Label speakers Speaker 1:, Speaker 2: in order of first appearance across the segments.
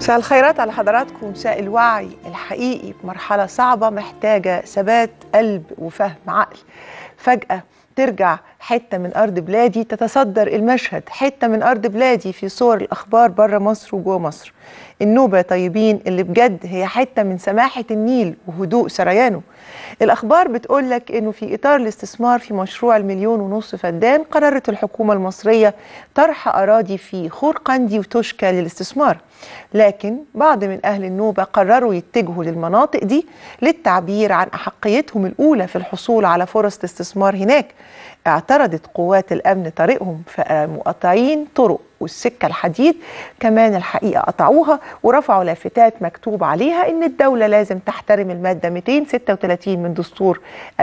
Speaker 1: مساء الخيرات على حضراتكم. مساء الوعي الحقيقي بمرحلة صعبة محتاجة ثبات قلب وفهم عقل. فجأة ترجع حتة من أرض بلادي تتصدر المشهد، حتة من أرض بلادي في صور الأخبار بره مصر وجوه مصر. النوبة طيبين اللي بجد هي حتة من سماحة النيل وهدوء سريانه. الأخبار بتقولك إنه في إطار الاستثمار في مشروع 1.5 مليون فدان قررت الحكومة المصرية طرح أراضي في خورقندي وتوشكا للاستثمار، لكن بعض من أهل النوبة قرروا يتجهوا للمناطق دي للتعبير عن أحقيتهم الأولى في الحصول على فرص الاستثمار هناك. اعترضت قوات الأمن طريقهم فمقاطعين طرق والسكة الحديد كمان الحقيقة قطعوها ورفعوا لافتات مكتوب عليها إن الدولة لازم تحترم المادة 236 من دستور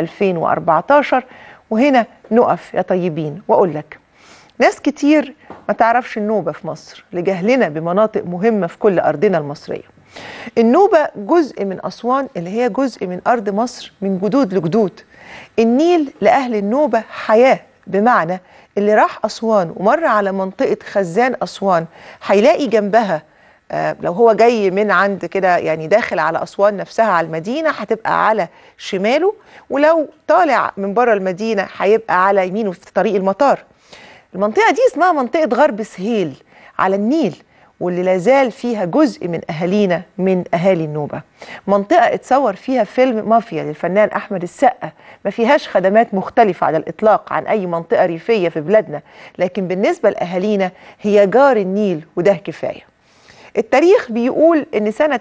Speaker 1: 2014. وهنا نقف يا طيبين وأقول لك ناس كتير ما تعرفش النوبة في مصر لجهلنا بمناطق مهمة في كل أرضنا المصرية. النوبة جزء من أسوان اللي هي جزء من أرض مصر من جدود لجدود. النيل لأهل النوبة حياة، بمعنى اللي راح أسوان ومر على منطقة خزان أسوان هيلاقي جنبها لو هو جاي من عند كده يعني داخل على أسوان نفسها على المدينة هتبقى على شماله، ولو طالع من بره المدينة هيبقى على يمينه في طريق المطار. المنطقة دي اسمها منطقة غرب سهيل على النيل، واللي لازال فيها جزء من أهالينا من أهالي النوبة. منطقة اتصور فيها فيلم مافيا للفنان أحمد السقا، ما فيهاش خدمات مختلفة على الإطلاق عن أي منطقة ريفية في بلادنا، لكن بالنسبة لأهالينا هي جار النيل وده كفاية. التاريخ بيقول إن سنة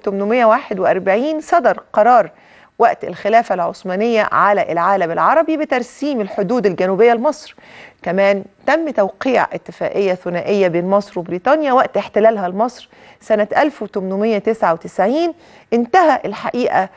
Speaker 1: 1841 صدر قرار وقت الخلافة العثمانية على العالم العربي بترسيم الحدود الجنوبية لمصر. كمان تم توقيع اتفاقية ثنائية بين مصر وبريطانيا وقت احتلالها لمصر سنة 1899. انتهى الحقيقة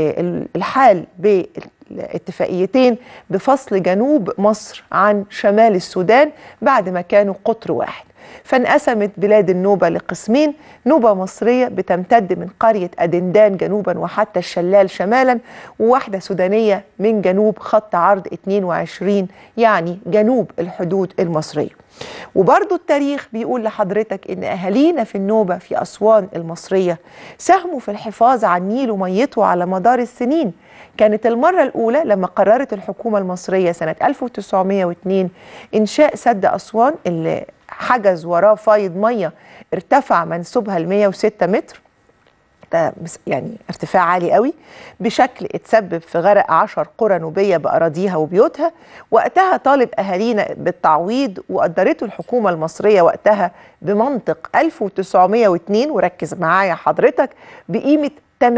Speaker 1: الحال بالاتفاقيتين بفصل جنوب مصر عن شمال السودان بعد ما كانوا قطر واحد، فانقسمت بلاد النوبة لقسمين: نوبة مصرية بتمتد من قرية أدندان جنوبا وحتى الشلال شمالا، وواحدة سودانية من جنوب خط عرض 22 يعني جنوب الحدود المصرية. وبرضو التاريخ بيقول لحضرتك إن أهالينا في النوبة في أسوان المصرية ساهموا في الحفاظ على النيل وميته على مدار السنين. كانت المرة الأولى لما قررت الحكومة المصرية سنة 1902 إنشاء سد أسوان اللي حجز وراه فايض مية ارتفع منسوبها ل 106 متر، ده يعني ارتفاع عالي قوي، بشكل اتسبب في غرق 10 قرى نوبية بأراضيها وبيوتها. وقتها طالب أهالينا بالتعويض وقدرته الحكومة المصرية وقتها بمنطق 1902، وركز معايا حضرتك، بقيمة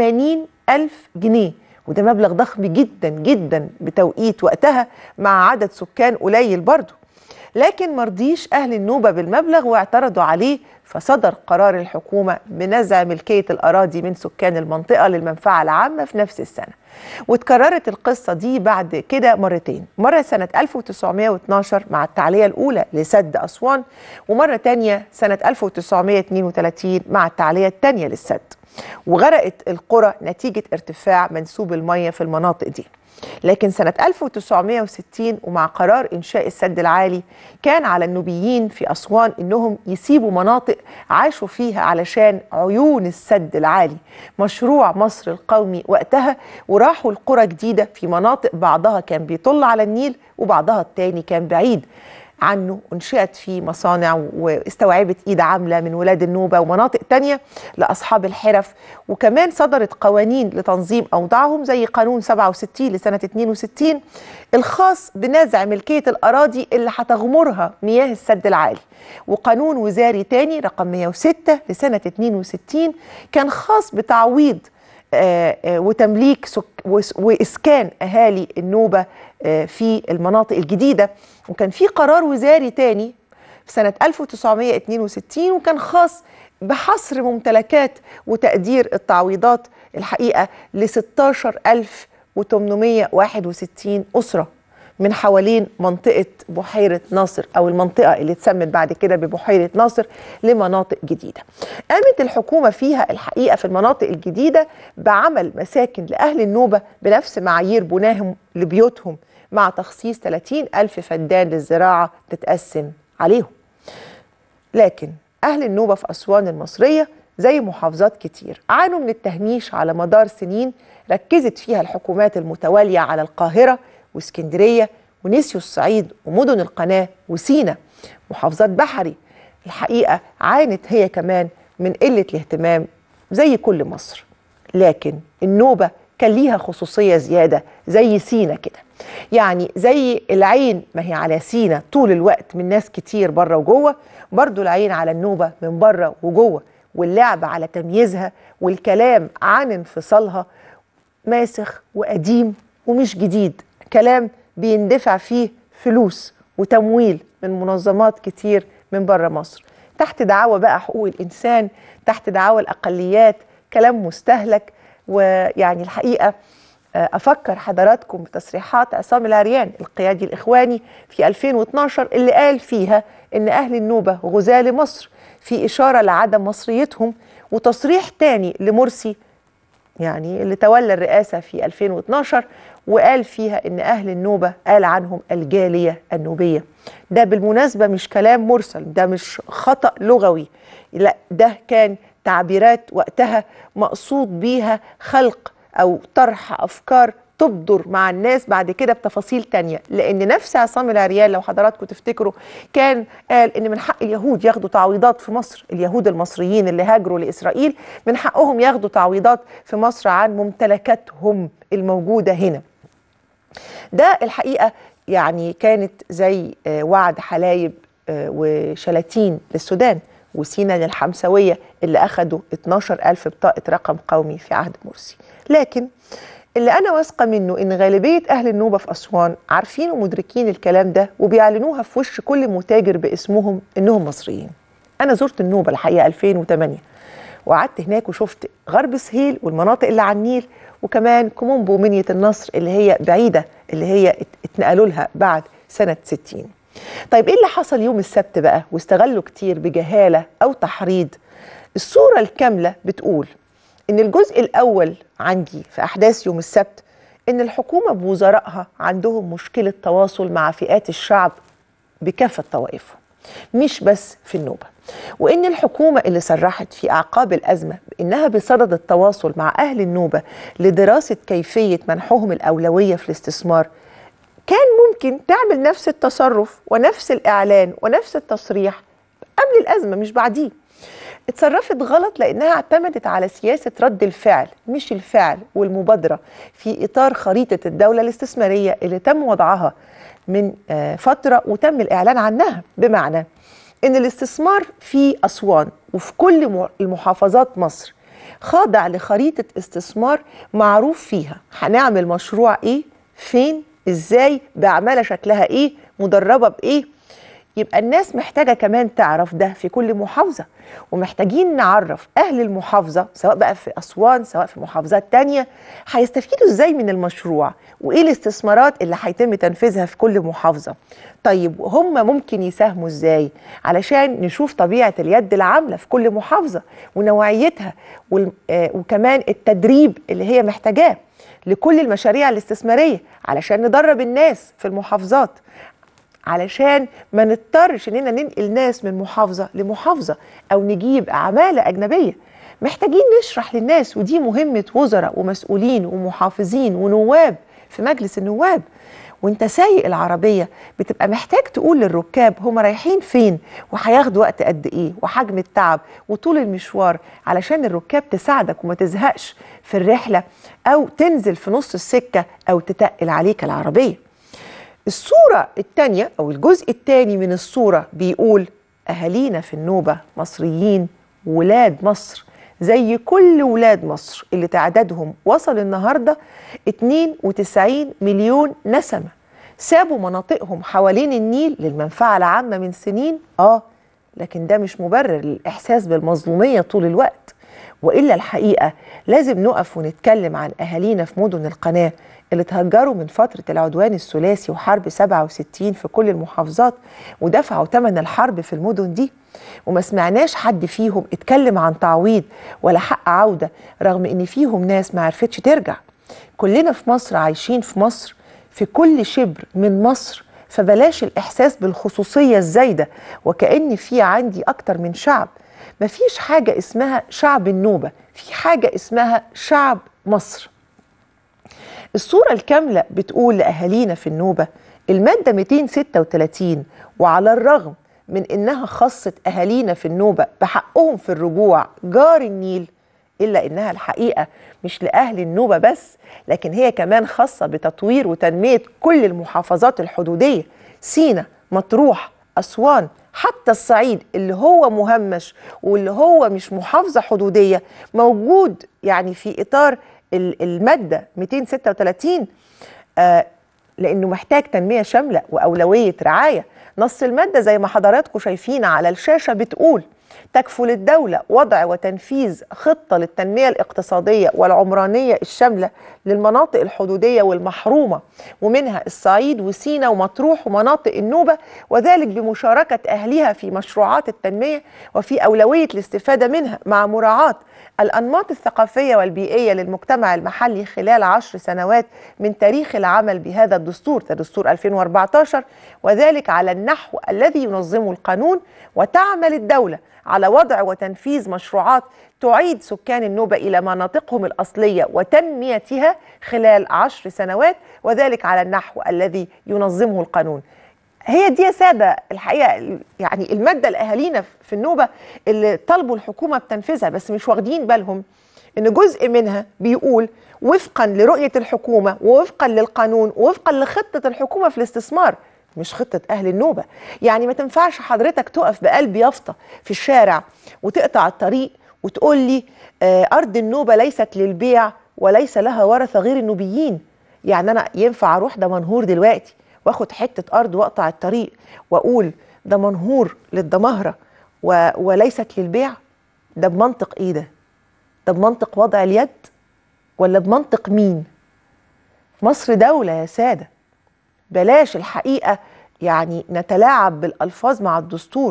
Speaker 1: 80,000 جنيه، وده مبلغ ضخم جدا جدا بتوقيت وقتها مع عدد سكان قليل برضه. لكن مرضيش أهل النوبة بالمبلغ واعترضوا عليه، فصدر قرار الحكومة بنزع ملكية الأراضي من سكان المنطقة للمنفعة العامة في نفس السنة. واتكررت القصة دي بعد كده مرتين، مرة سنة 1912 مع التعلية الأولى لسد أسوان، ومرة تانية سنة 1932 مع التعلية التانية للسد، وغرقت القرى نتيجة ارتفاع منسوب المية في المناطق دي. لكن سنة 1960 ومع قرار إنشاء السد العالي كان على النوبيين في أسوان إنهم يسيبوا مناطق عاشوا فيها علشان عيون السد العالي، مشروع مصر القومي وقتها، وراحوا القرى جديدة في مناطق بعضها كان بيطل على النيل وبعضها التاني كان بعيد عنه، انشئت فيه مصانع واستوعبت ايد عامله من ولاد النوبه ومناطق تانية لاصحاب الحرف. وكمان صدرت قوانين لتنظيم اوضاعهم زي قانون 67 لسنه 62 الخاص بنزع ملكيه الاراضي اللي هتغمرها مياه السد العالي، وقانون وزاري تاني رقم 106 لسنه 62 كان خاص بتعويض وتمليك وإسكان أهالي النوبة في المناطق الجديدة. وكان في قرار وزاري تاني في سنة 1962 وكان خاص بحصر ممتلكات وتقدير التعويضات الحقيقة ل 16,861 أسرة من حوالين منطقة بحيرة ناصر أو المنطقة اللي اتسمت بعد كده ببحيرة ناصر لمناطق جديدة. قامت الحكومة فيها الحقيقة في المناطق الجديدة بعمل مساكن لأهل النوبة بنفس معايير بناهم لبيوتهم، مع تخصيص 30,000 فدان للزراعة تتقسم عليهم. لكن أهل النوبة في أسوان المصرية زي محافظات كتير عانوا من التهميش على مدار سنين ركزت فيها الحكومات المتوالية على القاهرة واسكندرية، ونسيوا الصعيد ومدن القناة وسينا. محافظات بحري الحقيقة عانت هي كمان من قلة الاهتمام زي كل مصر، لكن النوبة كان ليها خصوصية زيادة زي سينا كده. يعني زي العين ما هي على سينا طول الوقت من ناس كتير بره وجوه، برضو العين على النوبة من بره وجوه، واللعب على تمييزها والكلام عن انفصالها ماسخ وقديم ومش جديد، كلام بيندفع فيه فلوس وتمويل من منظمات كتير من بره مصر تحت دعاوى بقى حقوق الإنسان، تحت دعاوى الأقليات، كلام مستهلك. ويعني الحقيقة أفكر حضراتكم بتصريحات عصام العريان القيادي الإخواني في 2012 اللي قال فيها إن أهل النوبة غزاة مصر، في إشارة لعدم مصريتهم، وتصريح تاني لمرسي يعني اللي تولى الرئاسة في 2012 وقال فيها إن أهل النوبة قال عنهم الجالية النوبية. ده بالمناسبة مش كلام مرسل، ده مش خطأ لغوي، لا ده كان تعبيرات وقتها مقصود بيها خلق أو طرح أفكار تبدر مع الناس بعد كده بتفاصيل تانية. لأن نفس عصام العريان لو حضراتكم تفتكروا كان قال إن من حق اليهود ياخدوا تعويضات في مصر، اليهود المصريين اللي هاجروا لإسرائيل من حقهم ياخدوا تعويضات في مصر عن ممتلكاتهم الموجودة هنا. ده الحقيقة يعني كانت زي وعد حلايب وشلاتين للسودان، وسينا للحمسوية اللي أخدوا 12,000 بطاقة رقم قومي في عهد مرسي. لكن اللي أنا واثقة منه إن غالبية أهل النوبة في أسوان عارفين ومدركين الكلام ده وبيعلنوها في وش كل متاجر باسمهم إنهم مصريين. أنا زرت النوبة الحقيقة 2008 وقعدت هناك وشفت غرب سهيل والمناطق اللي على النيل، وكمان كومومبو ومنية النصر اللي هي بعيدة اللي هي اتنقلوا لها بعد سنة 60. طيب إيه اللي حصل يوم السبت بقى واستغلوا كتير بجهالة أو تحريض؟ الصورة الكاملة بتقول إن الجزء الأول عندي في أحداث يوم السبت إن الحكومة بوزرائها عندهم مشكلة تواصل مع فئات الشعب بكافة طوائفه مش بس في النوبة، وإن الحكومة اللي صرحت في أعقاب الأزمة بإنها بصدد التواصل مع أهل النوبة لدراسة كيفية منحهم الأولوية في الاستثمار كان ممكن تعمل نفس التصرف ونفس الإعلان ونفس التصريح قبل الأزمة مش بعديه. اتصرفت غلط لأنها اعتمدت على سياسة رد الفعل مش الفعل والمبادرة في إطار خريطة الدولة الاستثمارية اللي تم وضعها من فترة وتم الإعلان عنها، بمعنى إن الاستثمار في أسوان وفي كل المحافظات مصر خاضع لخريطة استثمار معروف فيها هنعمل مشروع إيه، فين، إزاي، بعمالة شكلها إيه، مدربة بإيه. يبقى الناس محتاجة كمان تعرف ده في كل محافظة، ومحتاجين نعرف أهل المحافظة سواء بقى في أسوان سواء في محافظات تانية هيستفيدوا إزاي من المشروع وإيه الاستثمارات اللي هيتم تنفيذها في كل محافظة. طيب هم ممكن يساهموا إزاي علشان نشوف طبيعة اليد العاملة في كل محافظة ونوعيتها وكمان التدريب اللي هي محتاجاه لكل المشاريع الاستثمارية علشان ندرب الناس في المحافظات، علشان ما نضطرش اننا ننقل ناس من محافظة لمحافظة او نجيب عمالة اجنبية. محتاجين نشرح للناس، ودي مهمة وزراء ومسؤولين ومحافظين ونواب في مجلس النواب. وانت سايق العربية بتبقى محتاج تقول للركاب هم رايحين فين وهياخدوا وقت قد ايه وحجم التعب وطول المشوار، علشان الركاب تساعدك وما تزهقش في الرحلة او تنزل في نص السكة او تتقل عليك العربية. الصورة الثانية أو الجزء الثاني من الصورة بيقول أهالينا في النوبة مصريين ولاد مصر زي كل ولاد مصر اللي تعدادهم وصل النهاردة 92 مليون نسمة، سابوا مناطقهم حوالين النيل للمنفعة العامة من سنين لكن ده مش مبرر للإحساس بالمظلومية طول الوقت. وإلا الحقيقة لازم نقف ونتكلم عن أهالينا في مدن القناة اللي تهجروا من فترة العدوان الثلاثي وحرب 67 في كل المحافظات ودفعوا ثمن الحرب في المدن دي، وما سمعناش حد فيهم اتكلم عن تعويض ولا حق عودة، رغم ان فيهم ناس ما عرفتش ترجع. كلنا في مصر عايشين في مصر في كل شبر من مصر، فبلاش الإحساس بالخصوصية الزايدة وكأن في عندي أكتر من شعب. مفيش حاجة اسمها شعب النوبة، في حاجة اسمها شعب مصر. الصورة الكاملة بتقول لأهالينا في النوبة المادة 236، وعلى الرغم من إنها خصت أهالينا في النوبة بحقهم في الرجوع جار النيل، إلا إنها الحقيقة مش لأهل النوبة بس، لكن هي كمان خاصة بتطوير وتنمية كل المحافظات الحدودية، سينا، مطروح، أسوان، حتى الصعيد اللي هو مهمش واللي هو مش محافظة حدودية موجود يعني في إطار المادة 236، لأنه محتاج تنمية شاملة وأولوية رعاية. نص المادة زي ما حضراتكم شايفين على الشاشة بتقول: تكفل الدولة وضع وتنفيذ خطة للتنمية الاقتصادية والعمرانية الشاملة للمناطق الحدودية والمحرومة، ومنها الصعيد وسينا ومطروح ومناطق النوبة، وذلك بمشاركة أهلها في مشروعات التنمية وفي أولوية الاستفادة منها، مع مراعاة الأنماط الثقافية والبيئية للمجتمع المحلي خلال 10 سنوات من تاريخ العمل بهذا الدستور، دستور 2014، وذلك على النحو الذي ينظمه القانون. وتعمل الدولة على وضع وتنفيذ مشروعات تعيد سكان النوبة إلى مناطقهم الأصلية وتنميتها خلال 10 سنوات، وذلك على النحو الذي ينظمه القانون. هي دي يا سادة الحقيقة يعني المادة لأهالينا في النوبة اللي طلبوا الحكومة بتنفيذها، بس مش واخدين بالهم إن جزء منها بيقول وفقا لرؤية الحكومة ووفقا للقانون ووفقا لخطة الحكومة في الاستثمار، مش خطة أهل النوبة. يعني ما تنفعش حضرتك تقف بقلب يافطة في الشارع وتقطع الطريق وتقول لي أرض النوبة ليست للبيع وليس لها ورثة غير النوبيين. يعني أنا ينفع أروح دمنهور دلوقتي واخد حتة أرض واقطع الطريق وأقول ده منهور للدمهرة وليست للبيع؟ ده بمنطق إيه ده؟ ده بمنطق وضع اليد ولا بمنطق مين؟ مصر دولة يا سادة، بلاش الحقيقة يعني نتلاعب بالألفاظ مع الدستور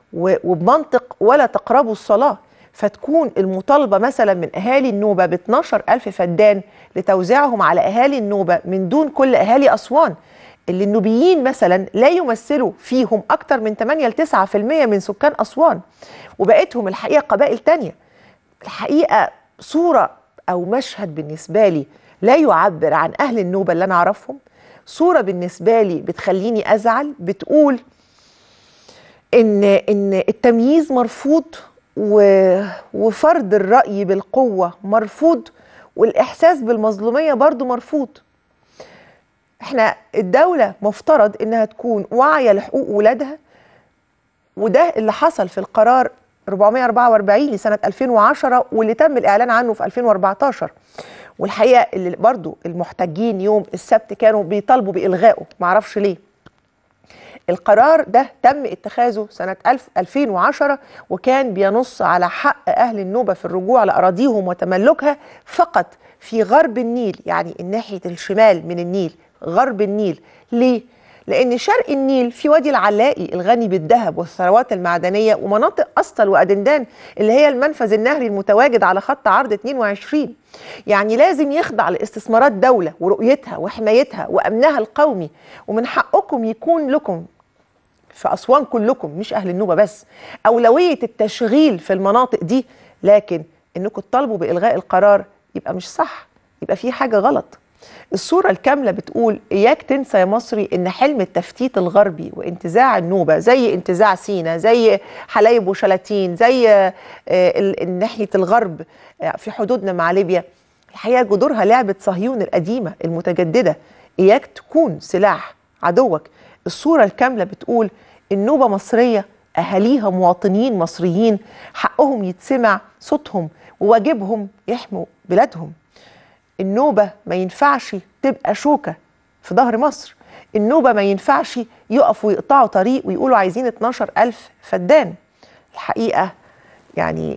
Speaker 1: وبمنطق ولا تقربوا الصلاة، فتكون المطالبة مثلا من أهالي النوبة ب 12,000 فدان لتوزيعهم على أهالي النوبة من دون كل أهالي أسوان، اللي النوبيين مثلا لا يمثلوا فيهم أكتر من 8 ل 9% من سكان أسوان، وبقيتهم الحقيقة قبائل تانية. الحقيقة صورة أو مشهد بالنسبة لي لا يعبر عن أهل النوبة اللي أنا أعرفهم، صورة بالنسبة لي بتخليني أزعل، بتقول إن التمييز مرفوض وفرض الرأي بالقوة مرفوض، والإحساس بالمظلومية برضو مرفوض. احنا الدولة مفترض انها تكون واعية لحقوق ولادها، وده اللي حصل في القرار 444 لسنة 2010 واللي تم الإعلان عنه في 2014. والحقيقة اللي برضو المحتجين يوم السبت كانوا بيطالبوا بإلغائه، معرفش ليه. القرار ده تم اتخاذه سنة 2010 وكان بينص على حق أهل النوبة في الرجوع لأراضيهم وتملكها فقط في غرب النيل، يعني الناحية الشمال من النيل، غرب النيل. ليه؟ لأن شرق النيل في وادي العلاقي الغني بالذهب والثروات المعدنية ومناطق أسطل وأدندان اللي هي المنفذ النهري المتواجد على خط عرض 22، يعني لازم يخضع لاستثمارات دولة ورؤيتها وحمايتها وأمنها القومي. ومن حقكم يكون لكم في أسوان كلكم، مش أهل النوبة بس، أولوية التشغيل في المناطق دي، لكن إنكم تطالبوا بإلغاء القرار يبقى مش صح، يبقى في حاجة غلط. الصورة الكاملة بتقول إياك تنسى يا مصري إن حلم التفتيت الغربي وانتزاع النوبة زي انتزاع سينا، زي حلايب وشلاتين، زي ناحية الغرب في حدودنا مع ليبيا، الحقيقة جذورها لعبة صهيون القديمة المتجددة. إياك تكون سلاح عدوك. الصورة الكاملة بتقول النوبة مصرية، أهاليها مواطنين مصريين، حقهم يتسمع صوتهم وواجبهم يحموا بلادهم. النوبة ما ينفعش تبقى شوكة في ظهر مصر، النوبة ما ينفعش يقفوا يقطعوا طريق ويقولوا عايزين 12,000 فدان. الحقيقة يعني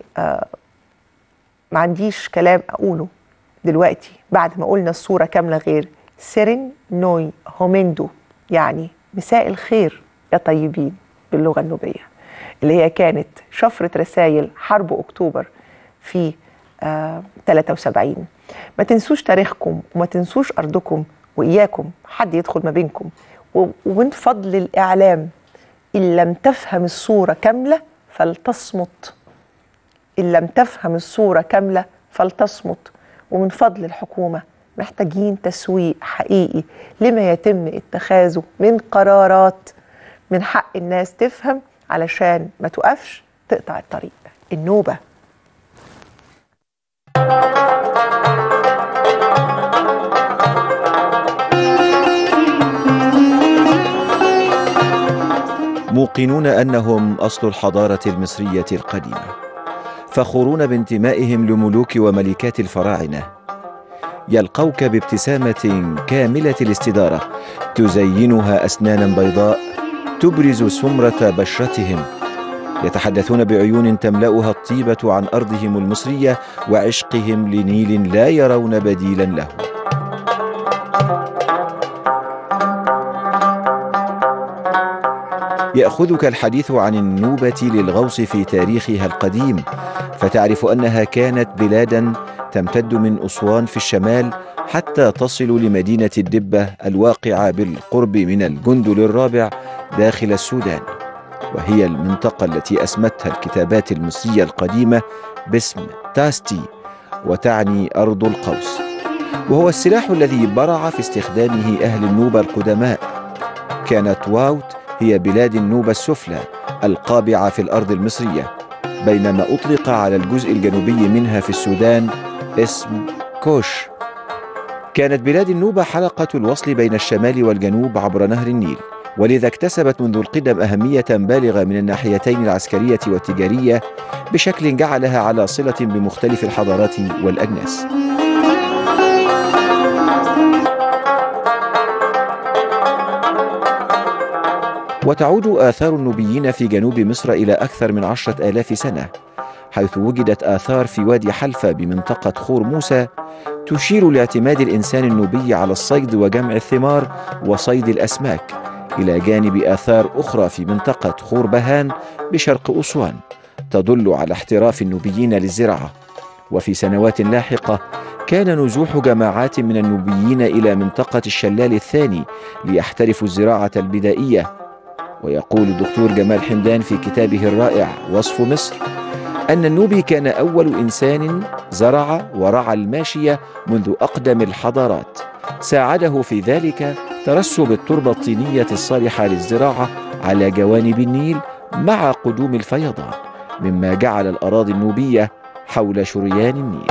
Speaker 1: ما عنديش كلام أقوله دلوقتي بعد ما قلنا الصورة كاملة غير سيرين نوي هوميندو، يعني مساء الخير يا طيبين باللغة النوبية، اللي هي كانت شفرة رسائل حرب أكتوبر في 73. ما تنسوش تاريخكم وما تنسوش أرضكم، وإياكم حد يدخل ما بينكم. ومن فضل الإعلام إن لم تفهم الصورة كاملة فلتصمت إن لم تفهم الصورة كاملة فلتصمت. ومن فضل الحكومة محتاجين تسويق حقيقي لما يتم اتخاذه من قرارات، من حق الناس تفهم علشان ما توقفش تقطع الطريق. النوبة.
Speaker 2: موقنون أنهم أصل الحضارة المصرية القديمة، فخورون بانتمائهم لملوك وملكات الفراعنة، يلقوك بابتسامة كاملة الاستدارة تزينها أسنانا بيضاء تبرز سمرة بشرتهم، يتحدثون بعيون تملأها الطيبة عن أرضهم المصرية وعشقهم لنيل لا يرون بديلا له. يأخذك الحديث عن النوبة للغوص في تاريخها القديم، فتعرف أنها كانت بلادا تمتد من أسوان في الشمال حتى تصل لمدينة الدبة الواقعة بالقرب من الجندل الرابع داخل السودان، وهي المنطقة التي أسمتها الكتابات المصرية القديمة باسم تاستي، وتعني أرض القوس، وهو السلاح الذي برع في استخدامه أهل النوبة القدماء. كانت واوت هي بلاد النوبة السفلى القابعة في الأرض المصرية، بينما أطلق على الجزء الجنوبي منها في السودان اسم كوش. كانت بلاد النوبة حلقة الوصل بين الشمال والجنوب عبر نهر النيل، ولذا اكتسبت منذ القدم أهمية بالغة من الناحيتين العسكرية والتجارية بشكل جعلها على صلة بمختلف الحضارات والأجناس. وتعود آثار النوبيين في جنوب مصر إلى أكثر من 10,000 سنة، حيث وجدت آثار في وادي حلفة بمنطقة خور موسى تشير لاعتماد الإنسان النوبي على الصيد وجمع الثمار وصيد الأسماك، إلى جانب آثار أخرى في منطقة خور بهان بشرق أسوان تدل على احتراف النوبيين للزراعة. وفي سنوات لاحقة كان نزوح جماعات من النوبيين إلى منطقة الشلال الثاني ليحترفوا الزراعة البدائية. ويقول الدكتور جمال حمدان في كتابه الرائع وصف مصر أن النوبي كان أول إنسان زرع ورعى الماشية منذ أقدم الحضارات، ساعده في ذلك ترسب التربة الطينية الصالحة للزراعة على جوانب النيل مع قدوم الفيضان، مما جعل الأراضي النوبية حول شريان النيل.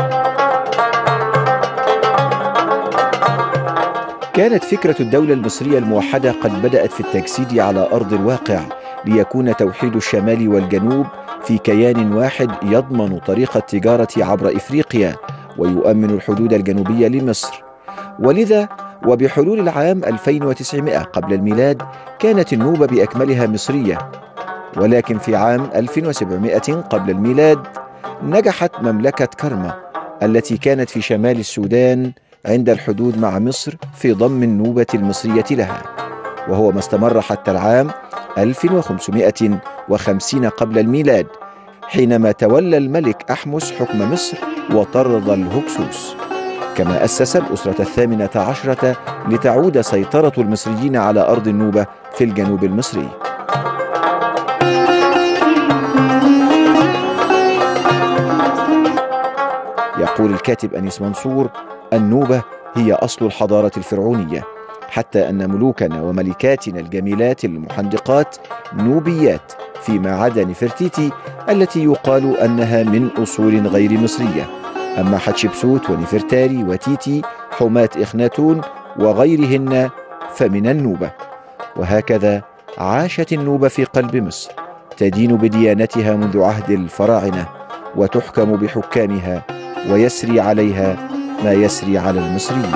Speaker 2: كانت فكرة الدولة المصرية الموحدة قد بدأت في التجسيد على أرض الواقع، ليكون توحيد الشمال والجنوب في كيان واحد يضمن طريق التجارة عبر إفريقيا ويؤمن الحدود الجنوبية لمصر. ولذا وبحلول العام 2900 قبل الميلاد كانت النوبة بأكملها مصرية، ولكن في عام 1700 قبل الميلاد نجحت مملكة كرما التي كانت في شمال السودان عند الحدود مع مصر في ضم النوبة المصرية لها، وهو ما استمر حتى العام 1550 قبل الميلاد، حينما تولى الملك أحمس حكم مصر وطرد الهكسوس. كما أسس الأسرة 18 لتعود سيطرة المصريين على أرض النوبة في الجنوب المصري. يقول الكاتب أنيس منصور: النوبة هي أصل الحضارة الفرعونية، حتى أن ملوكنا وملكاتنا الجميلات المحندقات نوبيات، فيما عدا نفرتيتي التي يقال أنها من أصول غير مصرية. أما حتشبسوت ونفرتاري وتيتي حماة إخناتون وغيرهن فمن النوبة. وهكذا عاشت النوبة في قلب مصر، تدين بديانتها منذ عهد الفراعنة، وتحكم بحكامها، ويسري عليها ما يسري على المصريين.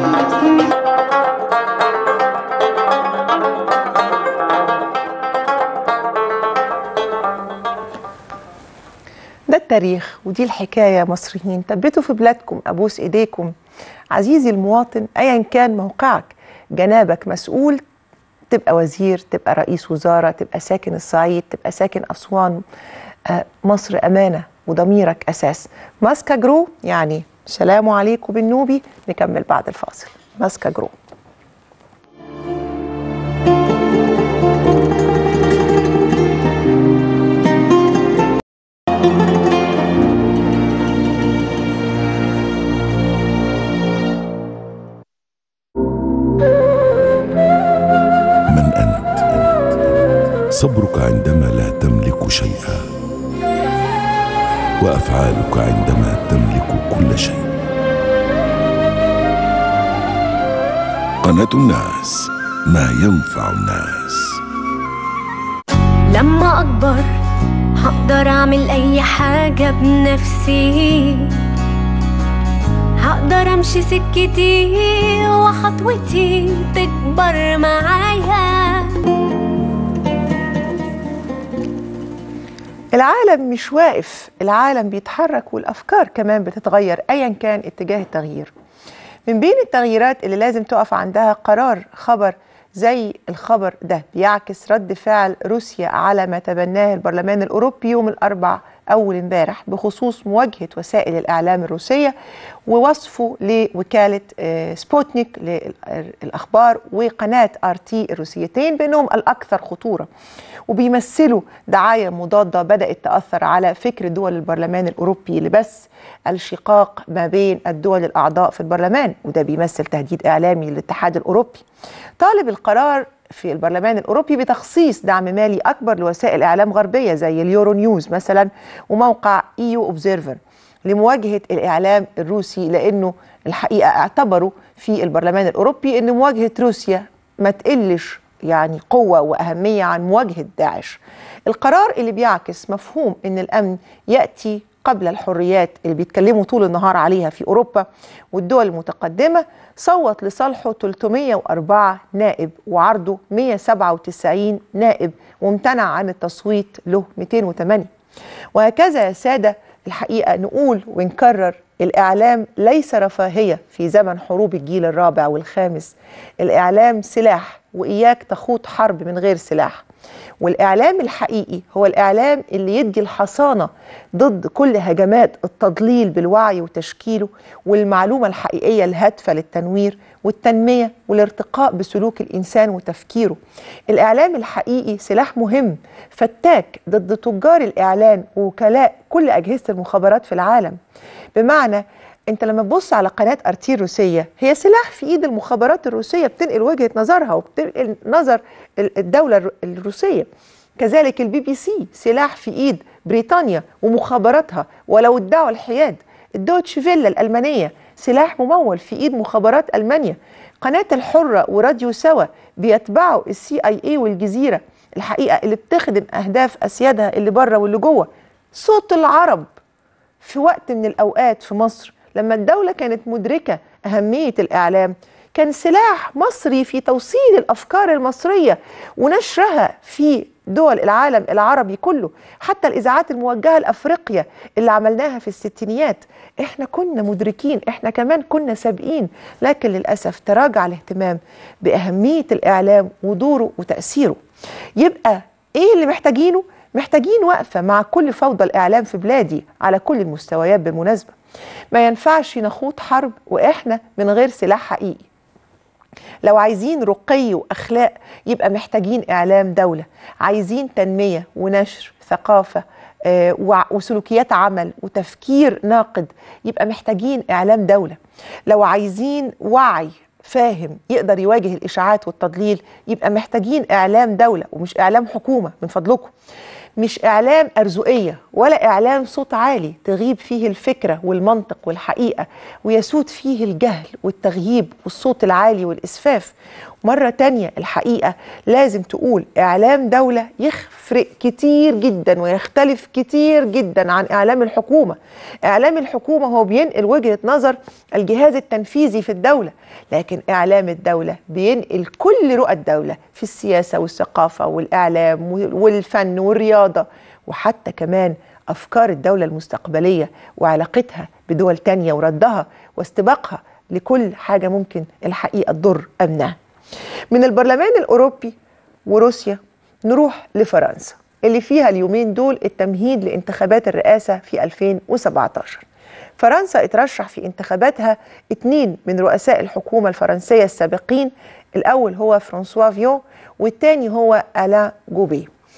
Speaker 1: ده التاريخ ودي الحكاية. مصريين ثبتوا في بلادكم، أبوس إيديكم. عزيزي المواطن، أيا كان موقعك، جنابك مسؤول، تبقى وزير، تبقى رئيس وزارة، تبقى ساكن الصعيد، تبقى ساكن أسوان، مصر أمانة وضميرك أساس. ماسكا جرو يعني سلام عليكم بالنوبي. نكمل بعد الفاصل. ماسكا جرو.
Speaker 3: من أنت؟ صبرك عندما لا تملك شيئا، وأفعالك عندما تملك كل شيء. قناة الناس، ما ينفع الناس.
Speaker 4: لما أكبر هقدر أعمل أي حاجة بنفسي، هقدر أمشي سكتي وخطوتي تكبر معايا.
Speaker 1: العالم مش واقف، العالم بيتحرك والأفكار كمان بتتغير أيا كان اتجاه التغيير. من بين التغييرات اللي لازم تقف عندها قرار خبر زي الخبر ده بيعكس رد فعل روسيا على ما تبناه البرلمان الأوروبي يوم الأربعاء أول امبارح بخصوص مواجهة وسائل الإعلام الروسية ووصفه لوكالة سبوتنيك للأخبار وقناة RT الروسيتين بأنهم الأكثر خطورة، وبيمثلوا دعاية مضادة بدأت تأثر على فكر دول البرلمان الأوروبي لبث الشقاق ما بين الدول الأعضاء في البرلمان، وده بيمثل تهديد إعلامي للاتحاد الأوروبي. طالب القرار في البرلمان الأوروبي بتخصيص دعم مالي أكبر لوسائل إعلام غربية زي اليورو نيوز مثلا وموقع EU Observer لمواجهة الإعلام الروسي، لأنه الحقيقة اعتبروا في البرلمان الأوروبي أن مواجهة روسيا ما تقلش يعني قوة وأهمية عن مواجهة داعش. القرار اللي بيعكس مفهوم أن الأمن يأتي قبل الحريات اللي بيتكلموا طول النهار عليها في أوروبا والدول المتقدمة، صوت لصالحه 304 نائب وعرضه 197 نائب، وامتنع عن التصويت له 208. وهكذا يا سادة الحقيقة نقول ونكرر، الإعلام ليس رفاهية في زمن حروب الجيل الرابع والخامس. الإعلام سلاح، وإياك تخوض حرب من غير سلاح. والإعلام الحقيقي هو الإعلام اللي يدي الحصانة ضد كل هجمات التضليل بالوعي وتشكيله، والمعلومة الحقيقية الهادفة للتنوير والتنمية والارتقاء بسلوك الإنسان وتفكيره. الإعلام الحقيقي سلاح مهم فتاك ضد تجار الإعلان ووكلاء كل أجهزة المخابرات في العالم. بمعنى انت لما تبص على قناة RT الروسية، هي سلاح في ايد المخابرات الروسية بتنقل وجهة نظرها وبتنقل نظر الدولة الروسية. كذلك الBBC سلاح في ايد بريطانيا ومخابراتها ولو ادعوا الحياد. الدوتش فيلا الألمانية سلاح ممول في ايد مخابرات ألمانيا. قناة الحرة وراديو سوا بيتبعوا CIA والجزيرة، الحقيقة اللي بتخدم أهداف أسيادها اللي بره واللي جوه. صوت العرب في وقت من الأوقات في مصر لما الدولة كانت مدركة أهمية الإعلام كان سلاح مصري في توصيل الأفكار المصرية ونشرها في دول العالم العربي كله. حتى الإذاعات الموجهة لأفريقيا اللي عملناها في الستينيات، إحنا كنا مدركين، إحنا كمان كنا سابقين، لكن للأسف تراجع الاهتمام بأهمية الإعلام ودوره وتأثيره. يبقى إيه اللي محتاجينه؟ محتاجين وقفة مع كل فوضى الإعلام في بلادي على كل المستويات. بالمناسبة ما ينفعش نخوض حرب وإحنا من غير سلاح حقيقي. لو عايزين رقي وأخلاق يبقى محتاجين إعلام دولة، عايزين تنمية ونشر ثقافة وسلوكيات عمل وتفكير ناقد يبقى محتاجين إعلام دولة. لو عايزين وعي فاهم يقدر يواجه الإشاعات والتضليل يبقى محتاجين إعلام دولة ومش إعلام حكومة من فضلكم. مش إعلام أرزقية ولا إعلام صوت عالي تغيب فيه الفكرة والمنطق والحقيقة ويسود فيه الجهل والتغييب والصوت العالي والإسفاف. مرة تانية الحقيقة لازم تقول إعلام دولة يفرق كتير جدا ويختلف كتير جدا عن إعلام الحكومة. إعلام الحكومة هو بينقل وجهة نظر الجهاز التنفيذي في الدولة، لكن إعلام الدولة بينقل كل رؤى الدولة في السياسة والثقافة والإعلام والفن والرياضة، وحتى كمان أفكار الدولة المستقبلية وعلاقتها بدول تانية وردها واستباقها لكل حاجة ممكن الحقيقة تضر أمنها. من البرلمان الأوروبي وروسيا نروح لفرنسا اللي فيها اليومين دول التمهيد لانتخابات الرئاسة في 2017. فرنسا اترشح في انتخاباتها 2 من رؤساء الحكومة الفرنسية السابقين، الأول هو فرانسوا فيون والتاني هو ألان جوبي.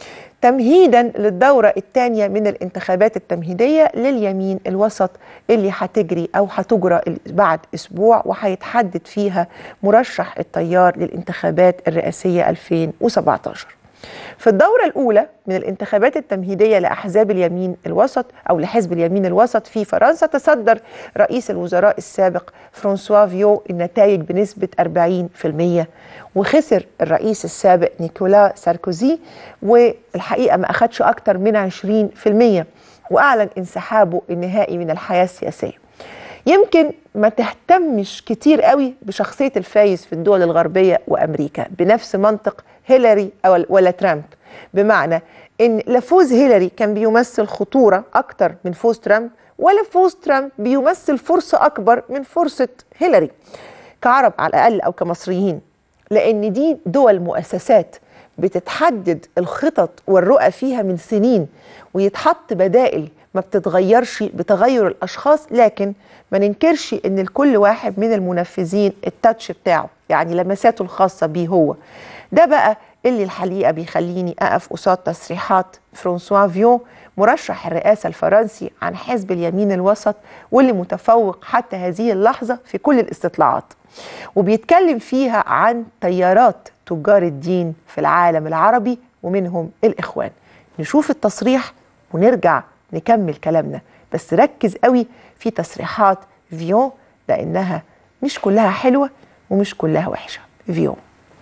Speaker 1: تمهيدا للدورة الثانية من الانتخابات التمهيدية لليمين الوسط اللي هتجري أو هتجرى بعد أسبوع، وهيتحدد فيها مرشح التيار للانتخابات الرئاسية 2017. في الدورة الأولى من الانتخابات التمهيدية لأحزاب اليمين الوسط أو لحزب اليمين الوسط في فرنسا، تصدر رئيس الوزراء السابق فرانسوا فيون النتائج بنسبة 40%، وخسر الرئيس السابق نيكولا ساركوزي والحقيقة ما أخدش أكتر من 20%، وأعلن انسحابه النهائي من الحياة السياسية. يمكن ما تهتمش كتير قوي بشخصية الفايز في الدول الغربية وأمريكا بنفس منطق هيلاري ولا ترامب، بمعنى إن لا فوز هيلاري كان بيمثل خطورة أكتر من فوز ترامب، ولا فوز ترامب بيمثل فرصة أكبر من فرصة هيلاري كعرب على الأقل أو كمصريين، لأن دي دول مؤسسات بتتحدد الخطط والرؤى فيها من سنين، ويتحط بدائل ما بتتغيرش بتغير الأشخاص، لكن ما ننكرش إن لكل واحد من المنفذين التاتش بتاعه، يعني لمساته الخاصة بيه هو. ده بقى اللي الحقيقة بيخليني أقف قصاد تصريحات فرانسوا فيون مرشح الرئاسة الفرنسي عن حزب اليمين الوسط، واللي متفوق حتى هذه اللحظة في كل الاستطلاعات، وبيتكلم فيها عن تيارات تجار الدين في العالم العربي ومنهم الإخوان. نشوف التصريح ونرجع نكمل كلامنا، بس ركز قوي في تصريحات فيون لأنها مش كلها حلوة ومش كلها وحشة. فيون: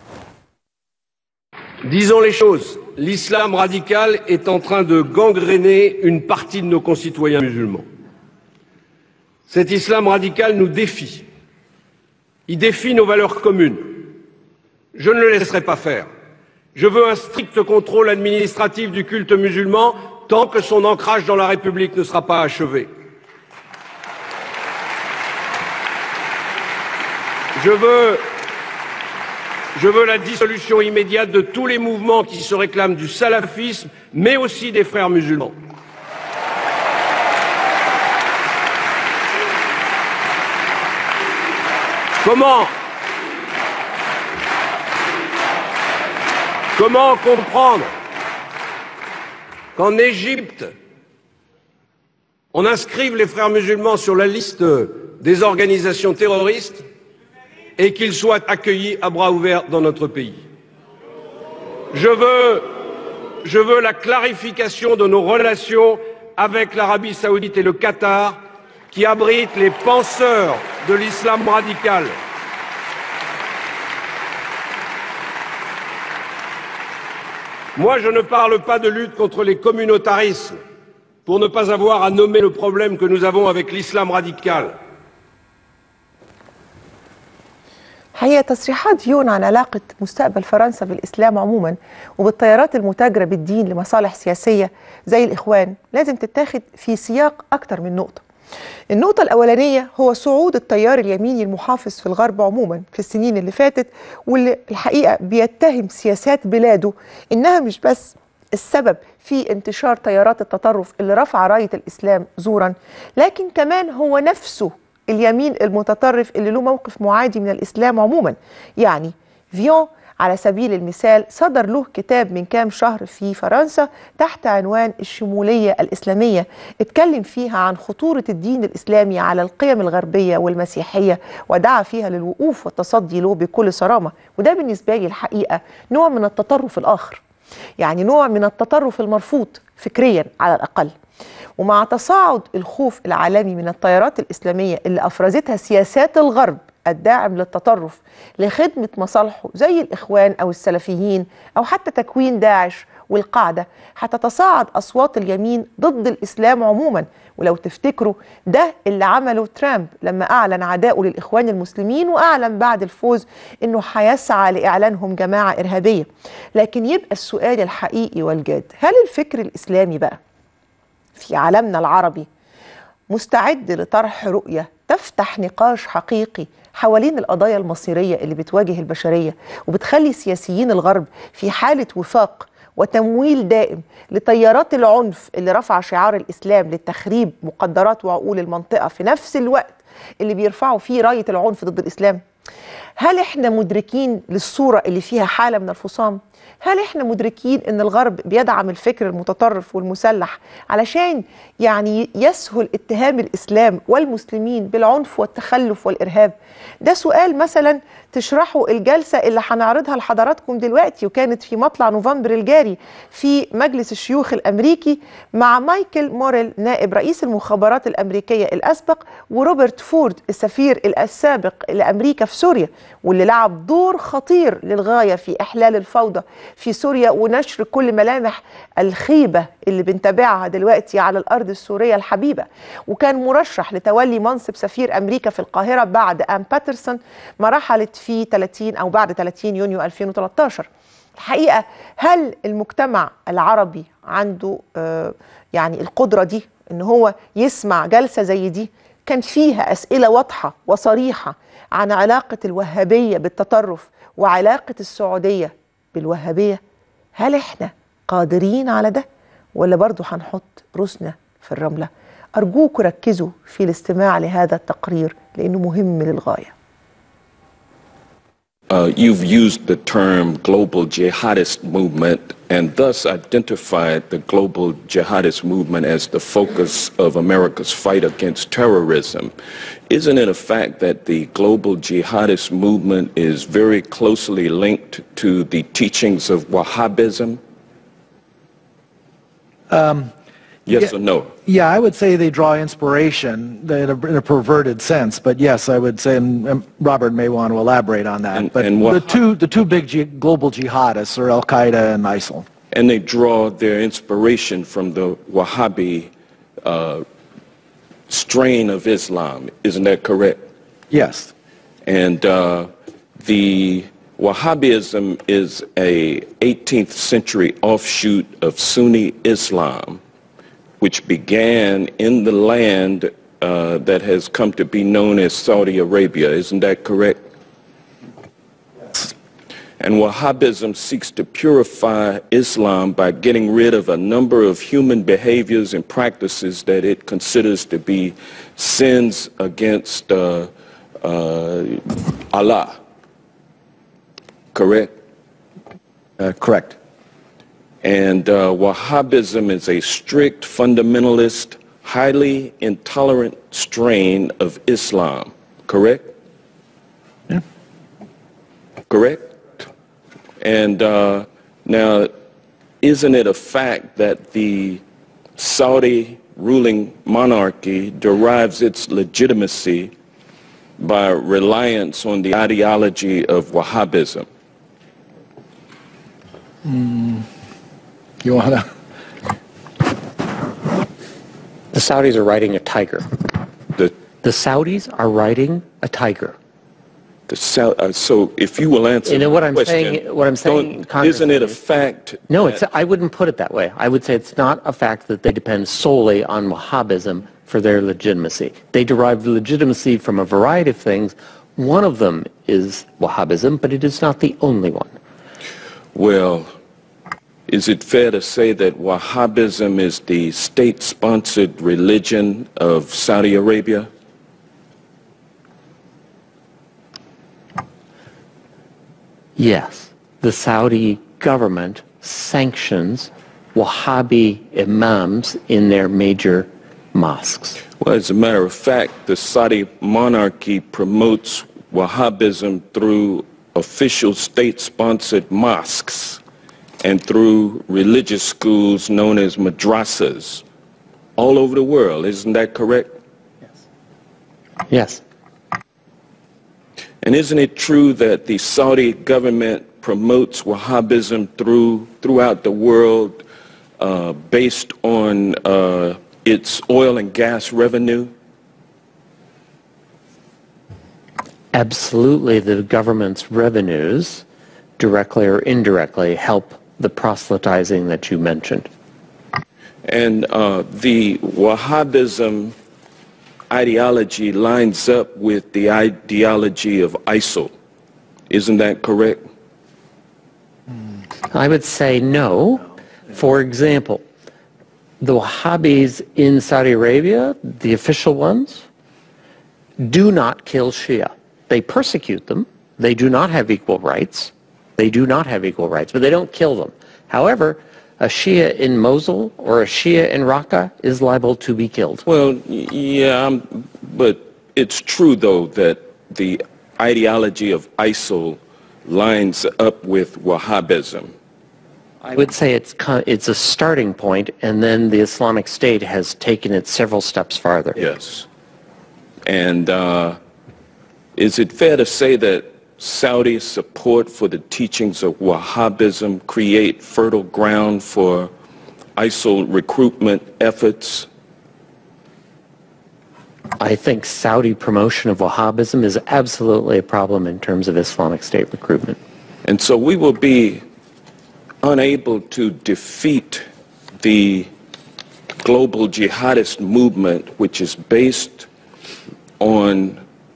Speaker 5: Disons les choses, l'islam radical est en train de gangréner une partie de nos concitoyens musulmans. Cet islam radical nous défie. Il défie nos valeurs communes. Je ne le laisserai pas faire. Je veux un strict contrôle administratif du culte musulman tant que son ancrage dans la République ne sera pas achevé. Je veux la dissolution immédiate de tous les mouvements qui se réclament du salafisme, mais aussi des frères musulmans. Comment comprendre qu'en Égypte, on inscrive les frères musulmans sur la liste des organisations terroristes et qu'ils soient accueillis à bras ouverts dans notre pays? Je veux la clarification de nos relations avec l'Arabie saoudite et le Qatar, qui abritent les penseurs de l'islam radical. Moi, je ne parle pas de lutte contre les communautarismes, pour ne pas avoir à nommer le problème que nous avons avec l'islam radical.
Speaker 1: هي تصريحات فيون عن علاقة مستقبل فرنسا بالإسلام عموما وبالتيارات المتاجرة بالدين لمصالح سياسية زي الإخوان لازم تتاخد في سياق أكتر من نقطة. النقطة الأولانية هو صعود التيار اليميني المحافظ في الغرب عموما في السنين اللي فاتت، واللي الحقيقة بيتهم سياسات بلاده إنها مش بس السبب في انتشار تيارات التطرف اللي رفع راية الإسلام زورا، لكن كمان هو نفسه اليمين المتطرف اللي له موقف معادي من الإسلام عموما. يعني فيون على سبيل المثال صدر له كتاب من كام شهر في فرنسا تحت عنوان الشمولية الإسلامية، اتكلم فيها عن خطورة الدين الإسلامي على القيم الغربية والمسيحية، ودعا فيها للوقوف والتصدي له بكل صرامة. وده بالنسبة لي الحقيقة نوع من التطرف الآخر، يعني نوع من التطرف المرفوض فكريا على الأقل. ومع تصاعد الخوف العالمي من التيارات الإسلامية اللي أفرزتها سياسات الغرب الداعم للتطرف لخدمة مصالحه زي الإخوان أو السلفيين أو حتى تكوين داعش والقاعدة، هتتصاعد أصوات اليمين ضد الإسلام عموما. ولو تفتكروا ده اللي عمله ترامب لما أعلن عداءه للإخوان المسلمين، وأعلن بعد الفوز إنه هيسعى لإعلانهم جماعة إرهابية. لكن يبقى السؤال الحقيقي والجاد، هل الفكر الإسلامي بقى في عالمنا العربي مستعد لطرح رؤية تفتح نقاش حقيقي حوالين القضايا المصيرية اللي بتواجه البشرية وبتخلي سياسيين الغرب في حالة وفاق وتمويل دائم لتيارات العنف اللي رفع شعار الإسلام للتخريب مقدرات وعقول المنطقة في نفس الوقت اللي بيرفعوا فيه راية العنف ضد الإسلام؟ هل احنا مدركين للصورة اللي فيها حالة من الفصام؟ هل احنا مدركين ان الغرب بيدعم الفكر المتطرف والمسلح علشان يعني يسهل اتهام الاسلام والمسلمين بالعنف والتخلف والارهاب؟ ده سؤال مثلا تشرحه الجلسة اللي هنعرضها لحضراتكم دلوقتي، وكانت في مطلع نوفمبر الجاري في مجلس الشيوخ الامريكي مع مايكل موريل نائب رئيس المخابرات الامريكية الاسبق، وروبرت فورد السفير السابق لامريكا في سوريا، واللي لعب دور خطير للغاية في احلال الفوضى في سوريا ونشر كل ملامح الخيبة اللي بنتابعها دلوقتي على الأرض السورية الحبيبة. وكان مرشح لتولي منصب سفير أمريكا في القاهرة بعد آن باترسون ما رحلت في 30 أو بعد 30 يونيو 2013. الحقيقة هل المجتمع العربي عنده يعني القدرة دي إن هو يسمع جلسة زي دي كان فيها أسئلة واضحة وصريحة عن علاقة الوهابية بالتطرف وعلاقة السعودية بالوهابية؟ هل احنا قادرين على ده ولا برضو هنحط رسنا في الرملة؟ أرجوكوا ركزوا في الاستماع لهذا التقرير لأنه مهم للغاية.
Speaker 6: You've used the term global jihadist movement and thus identified the global jihadist movement as the focus of America's fight against terrorism. Isn't it a fact that the global jihadist movement is very closely linked to the teachings of Wahhabism? Yes or no?
Speaker 7: Yeah, I would say they draw inspiration in a perverted sense, but yes, I would say, and Robert may want to elaborate on that. But the two big global jihadists are Al-Qaeda and ISIL.
Speaker 6: And they draw their inspiration from the Wahhabi strain of Islam, isn't that correct?
Speaker 7: Yes.
Speaker 6: And the Wahhabism is a 18th century offshoot of Sunni Islam, which began in the land that has come to be known as Saudi Arabia. Isn't that correct? Yes. And Wahhabism seeks to purify Islam by getting rid of a number of human behaviors and practices that it considers to be sins against Allah. Correct?
Speaker 7: Correct.
Speaker 6: And Wahhabism is a strict fundamentalist, highly intolerant strain of Islam, correct?
Speaker 7: Yeah.
Speaker 6: Correct? And now, isn't it a fact that the Saudi ruling monarchy derives its legitimacy by reliance on the ideology of Wahhabism?
Speaker 7: You want to?
Speaker 8: The Saudis are riding a tiger. The Saudis are riding a tiger.
Speaker 6: So if you will answer
Speaker 8: and what I'm
Speaker 6: question,
Speaker 8: saying,
Speaker 6: isn't it a fact?
Speaker 8: No, I wouldn't put it that way. I would say it's not a fact that they depend solely on Wahhabism for their legitimacy. They derive legitimacy from a variety of things. One of them is Wahhabism, but it is not the only one.
Speaker 6: Well, is it fair to say that Wahhabism is the state-sponsored religion of Saudi Arabia?
Speaker 8: Yes. The Saudi government sanctions Wahhabi imams in their major mosques.
Speaker 6: Well, as a matter of fact, the Saudi monarchy promotes Wahhabism through official state-sponsored mosques and through religious schools known as madrasas all over the world. Isn't that correct?
Speaker 8: Yes. Yes.
Speaker 6: And isn't it true that the Saudi government promotes Wahhabism throughout the world based on its oil and gas revenue?
Speaker 8: Absolutely, the government's revenues, directly or indirectly, help the proselytizing that you mentioned.
Speaker 6: And the Wahhabism ideology lines up with the ideology of ISIL. Isn't that correct?
Speaker 8: I would say no. For example, the Wahhabis in Saudi Arabia, the official ones, do not kill Shia. They persecute them. They do not have equal rights. They do not have equal rights, but they don't kill them. However, a Shia in Mosul or a Shia in Raqqa is liable to be killed.
Speaker 6: Well, yeah, but it's true, though, that the ideology of ISIL lines up with Wahhabism.
Speaker 8: I would say it's a starting point, and then the Islamic State has taken it several steps farther.
Speaker 6: Yes. And is it fair to say that Saudi support for the teachings of Wahhabism create fertile ground for ISIL recruitment efforts?
Speaker 8: I think Saudi promotion of Wahhabism is absolutely a problem in terms of Islamic State recruitment.
Speaker 6: And so we will be unable to defeat the global jihadist movement, which is based on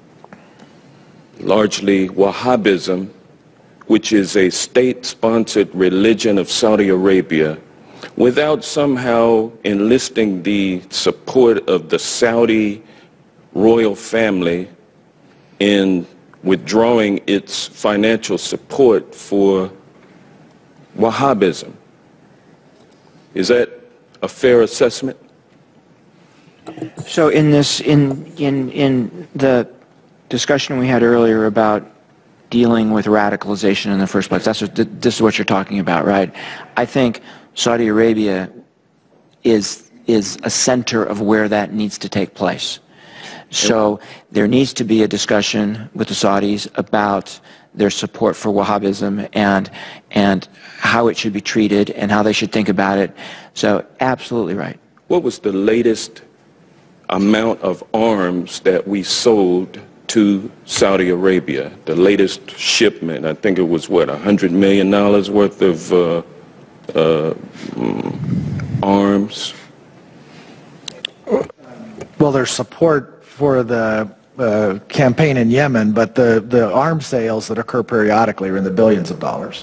Speaker 6: largely Wahhabism, which is a state-sponsored religion of Saudi Arabia, without somehow enlisting the support of the Saudi royal family in withdrawing its financial support for Wahhabism. Is that a fair assessment?
Speaker 9: So in the discussion we had earlier about dealing with radicalization in the first place, this is what you're talking about, right? I think Saudi Arabia is a center of where that needs to take place. So there needs to be a discussion with the Saudis about their support for Wahhabism and how it should be treated and how they should think about it. So absolutely right.
Speaker 6: What was the latest amount of arms that we sold to Saudi Arabia? The latest shipment, I think it was what, $100 million worth of arms?
Speaker 7: Well, there's support for the campaign in Yemen, but the arms sales that occur periodically are in the billions of dollars.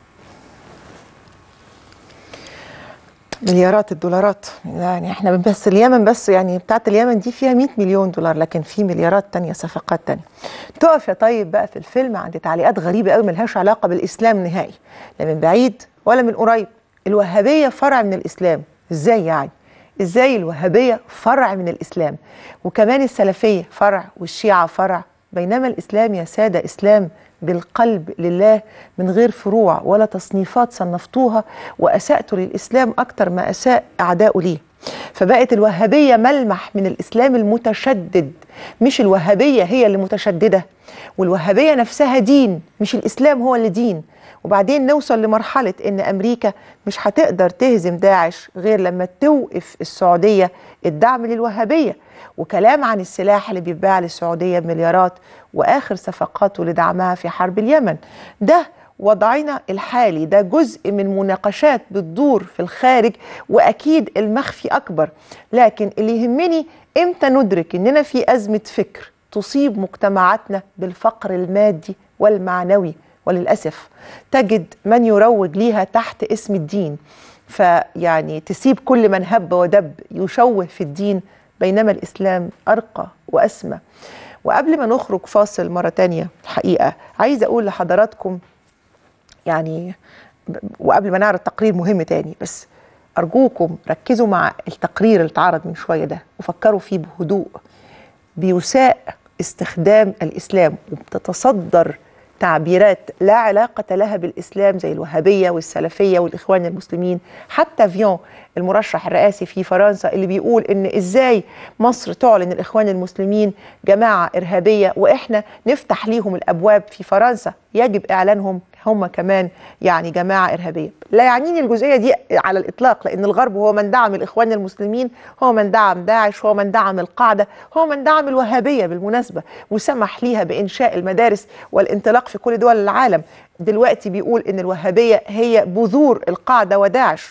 Speaker 1: مليارات الدولارات. يعني احنا بس اليمن بس يعني بتاعت اليمن دي فيها 100 مليون دولار، لكن في مليارات تانية، صفقات تانية. تقف يا طيب بقى في الفيلم عند تعليقات غريبة قوي ملهاش علاقة بالإسلام نهائي، لا من بعيد ولا من قريب. الوهابية فرع من الإسلام، ازاي يعني؟ ازاي الوهابية فرع من الإسلام؟ وكمان السلفية فرع والشيعة فرع، بينما الإسلام يا سادة إسلام بالقلب لله من غير فروع ولا تصنيفات صنفتوها وأسأتوا للإسلام أكتر ما أساء أعداؤه ليه. فبقت الوهابية ملمح من الإسلام المتشدد، مش الوهابية هي اللي متشددة، والوهابية نفسها دين، مش الإسلام هو اللي دين. وبعدين نوصل لمرحلة إن أمريكا مش هتقدر تهزم داعش غير لما توقف السعودية الدعم للوهابية، وكلام عن السلاح اللي بيتباع للسعودية بمليارات وآخر صفقاته لدعمها في حرب اليمن. ده وضعنا الحالي، ده جزء من مناقشات بتدور في الخارج، وأكيد المخفي أكبر. لكن اللي يهمني إمتى ندرك إننا في أزمة فكر تصيب مجتمعاتنا بالفقر المادي والمعنوي، وللأسف تجد من يروج ليها تحت اسم الدين، فيعني تسيب كل من هب ودب يشوه في الدين، بينما الإسلام أرقى وأسمى. وقبل ما نخرج فاصل مرة تانية الحقيقة عايزة أقول لحضراتكم يعني، وقبل ما نعرض تقرير مهم تاني، بس أرجوكم ركزوا مع التقرير اللي اتعرض من شوية ده وفكروا فيه بهدوء. بيساء استخدام الإسلام وبتتصدر تعبيرات لا علاقة لها بالإسلام زي الوهابية والسلفية والإخوان المسلمين. حتى فيون المرشح الرئاسي في فرنسا اللي بيقول إن إزاي مصر تعلن الإخوان المسلمين جماعة إرهابية وإحنا نفتح ليهم الأبواب في فرنسا، يجب إعلانهم هم كمان يعني جماعة إرهابية. لا يعنيني الجزئية دي على الإطلاق، لأن الغرب هو من دعم الإخوان المسلمين، هو من دعم داعش، هو من دعم القاعدة، هو من دعم الوهابية بالمناسبة، وسمح ليها بإنشاء المدارس والانطلاق في كل دول العالم. دلوقتي بيقول إن الوهابية هي بذور القاعدة وداعش.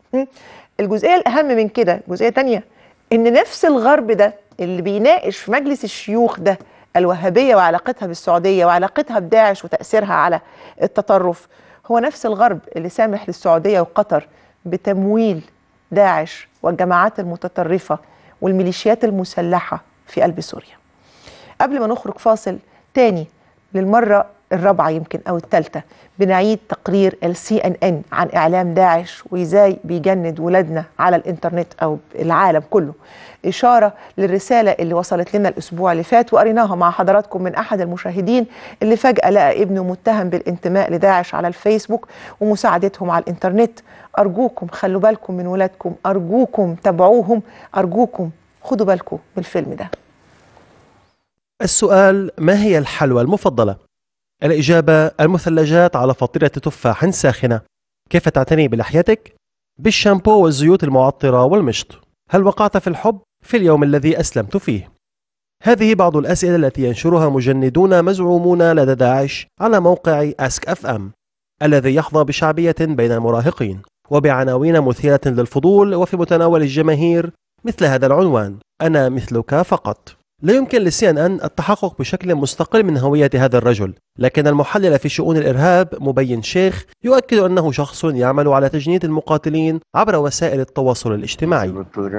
Speaker 1: الجزئية الأهم من كده جزئية تانية، إن نفس الغرب ده اللي بيناقش في مجلس الشيوخ ده الوهابية وعلاقتها بالسعودية وعلاقتها بداعش وتأثيرها على التطرف، هو نفس الغرب اللي سامح للسعودية وقطر بتمويل داعش والجماعات المتطرفة والميليشيات المسلحة في قلب سوريا. قبل ما نخرج فاصل تاني للمرة الرابعة يمكن أو الثالثة بنعيد تقرير CNN عن إعلام داعش وإزاي بيجند ولادنا على الإنترنت أو العالم كله، إشارة للرسالة اللي وصلت لنا الأسبوع اللي فات وقريناها مع حضراتكم من أحد المشاهدين اللي فجأة لقى ابنه متهم بالانتماء لداعش على الفيسبوك ومساعدتهم على الإنترنت. أرجوكم خلوا بالكم من ولادكم، أرجوكم تابعوهم، أرجوكم خدوا بالكم من الفيلم ده.
Speaker 10: السؤال: ما هي الحلوى المفضلة؟ الإجابة: المثلجات على فطيرة تفاح ساخنة. كيف تعتني بلحيتك؟ بالشامبو والزيوت المعطرة والمشط. هل وقعت في الحب في اليوم الذي أسلمت فيه؟ هذه بعض الأسئلة التي ينشرها مجندون مزعومون لدى داعش على موقع AskFM الذي يحظى بشعبية بين المراهقين وبعناوين مثيرة للفضول وفي متناول الجماهير مثل هذا العنوان: أنا مثلك فقط. لا يمكن لCNN التحقق بشكل مستقل من هوية هذا الرجل، لكن المحلل في شؤون الإرهاب مبين شيخ يؤكد أنه شخص يعمل على تجنيد المقاتلين عبر وسائل التواصل الاجتماعي.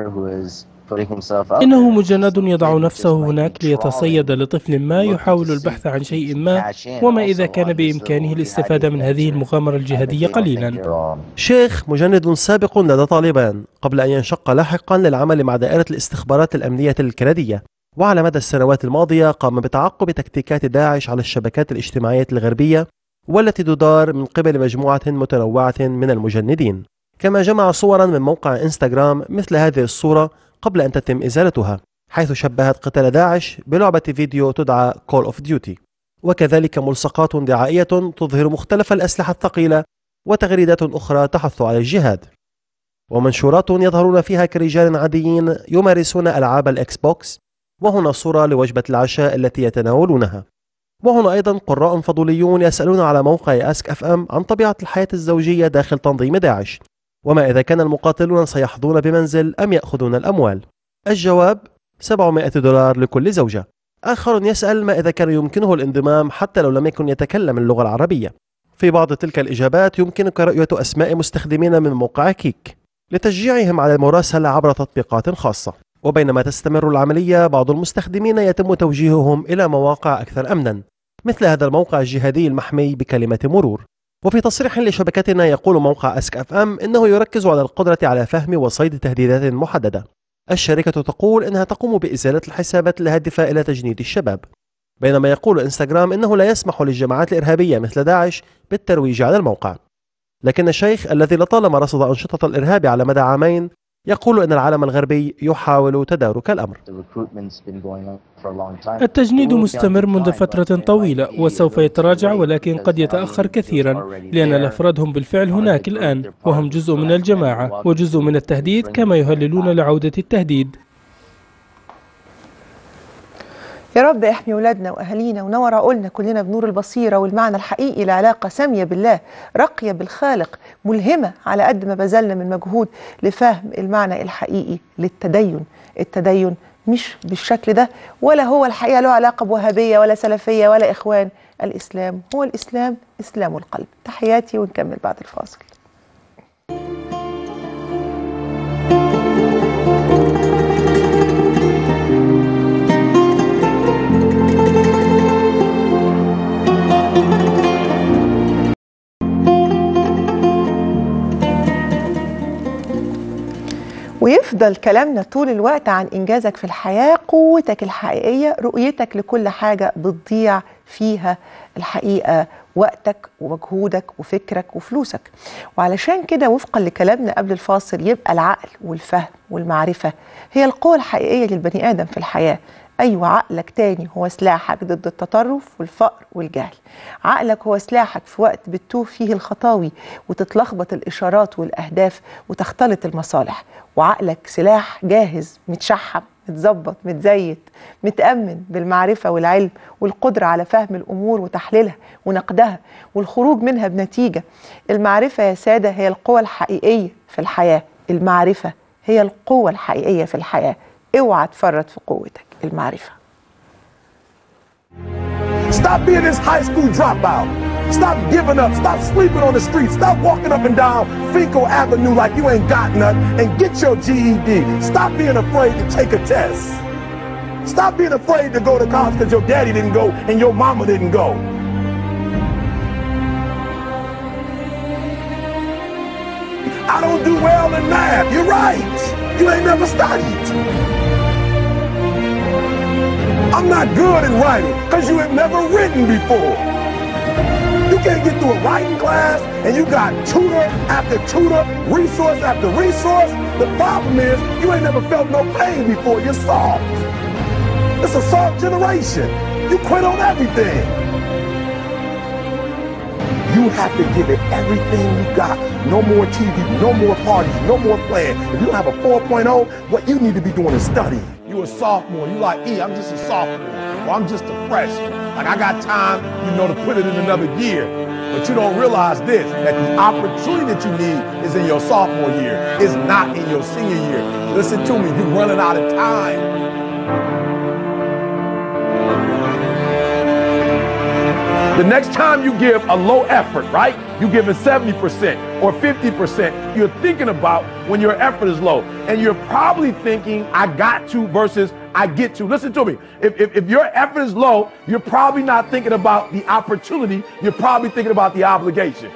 Speaker 11: إنه مجند يضع نفسه هناك ليتصيد لطفل ما يحاول البحث عن شيء ما، وما إذا كان بإمكانه الاستفادة من هذه المغامرة الجهادية قليلا.
Speaker 10: شيخ مجند سابق لدى طالبان قبل أن ينشق لاحقا للعمل مع دائرة الاستخبارات الأمنية الكندية، وعلى مدى السنوات الماضية قام بتعقب تكتيكات داعش على الشبكات الاجتماعية الغربية والتي تدار من قبل مجموعة متنوعة من المجندين. كما جمع صورا من موقع انستغرام مثل هذه الصورة قبل أن تتم إزالتها، حيث شبهت قتال داعش بلعبة فيديو تدعى Call of Duty، وكذلك ملصقات دعائية تظهر مختلف الأسلحة الثقيلة وتغريدات أخرى تحث على الجهاد، ومنشورات يظهرون فيها كرجال عاديين يمارسون ألعاب الإكس بوكس. وهنا صورة لوجبة العشاء التي يتناولونها. وهنا أيضا قراء فضوليون يسألون على موقع AskFM عن طبيعة الحياة الزوجية داخل تنظيم داعش، وما إذا كان المقاتلون سيحظون بمنزل أم يأخذون الأموال. الجواب: $700 لكل زوجة. آخر يسأل ما إذا كان يمكنه الانضمام حتى لو لم يكن يتكلم اللغة العربية. في بعض تلك الإجابات يمكنك رؤية أسماء مستخدمين من موقع كيك لتشجيعهم على المراسلة عبر تطبيقات خاصة. وبينما تستمر العملية بعض المستخدمين يتم توجيههم إلى مواقع أكثر أمنا مثل هذا الموقع الجهادي المحمي بكلمة مرور. وفي تصريح لشبكتنا يقول موقع AskFM إنه يركز على القدرة على فهم وصيد تهديدات محددة. الشركة تقول إنها تقوم بإزالة الحسابات الهادفة إلى تجنيد الشباب، بينما يقول انستغرام إنه لا يسمح للجماعات الإرهابية مثل داعش بالترويج على الموقع. لكن الشيخ الذي لطالما رصد أنشطة الإرهاب على مدى عامين يقول إن العالم الغربي يحاول تدارك الأمر.
Speaker 11: التجنيد مستمر منذ فترة طويلة وسوف يتراجع، ولكن قد يتأخر كثيرا لأن الأفراد هم بالفعل هناك الآن وهم جزء من الجماعة وجزء من التهديد كما يهللون لعودة التهديد.
Speaker 1: يا رب احمي ولادنا واهالينا ونور عقولنا كلنا بنور البصيره والمعنى الحقيقي لعلاقه ساميه بالله، راقيه بالخالق، ملهمه على قد ما بذلنا من مجهود لفهم المعنى الحقيقي للتدين. التدين مش بالشكل ده، ولا هو الحقيقه له علاقه بوهابيه ولا سلفيه ولا اخوان. الاسلام هو الاسلام، اسلام القلب. تحياتي ونكمل بعد الفاصل. ويفضل كلامنا طول الوقت عن إنجازك في الحياة، قوتك الحقيقية، رؤيتك لكل حاجة بتضيع فيها الحقيقة وقتك ومجهودك وفكرك وفلوسك. وعلشان كده وفقا لكلامنا قبل الفاصل يبقى العقل والفهم والمعرفة هي القوة الحقيقية للبني آدم في الحياة. أيوة، عقلك تاني هو سلاحك ضد التطرف والفقر والجهل. عقلك هو سلاحك في وقت بتتوه فيه الخطاوي وتتلخبط الإشارات والأهداف وتختلط المصالح. وعقلك سلاح جاهز، متشحم، متظبط، متزيت، متأمن بالمعرفة والعلم والقدرة على فهم الأمور وتحليلها ونقدها والخروج منها بنتيجة. المعرفة يا سادة هي القوة الحقيقية في الحياة. المعرفة هي القوة الحقيقية في الحياة. اوعى تفرط في قوتك المعرفة.
Speaker 12: Stop being this high school dropout. Stop giving up. Stop sleeping on the streets. Stop walking up and down Fecal Avenue like you ain't got nothing, and get your GED. Stop being afraid to take a test. Stop being afraid to go to college because your daddy didn't go and your mama didn't go. I don't do well in math. You're right. You ain't never studied. I'm not good in writing because you have never written before. You can't get through a writing class and you got tutor after tutor, resource after resource. The problem is you ain't never felt no pain before. You're soft. It's a soft generation. You quit on everything. You have to give it everything you got. No more TV, no more parties, no more playing. If you don't have a 4.0, what you need to be doing is studying. You a sophomore, you like, I'm just a sophomore, or I'm just a freshman. Like I got time, to put it in another year. But you don't realize this, that the opportunity that you need is in your sophomore year. It's not in your senior year. Listen to me, you're running out of time. The next time you give a low effort, right? You give it 70% or 50%, you're thinking about when your effort is low. And you're probably thinking, I got to versus I get to. Listen to me. If your effort is low, you're probably not thinking about the opportunity. You're probably thinking about the obligation.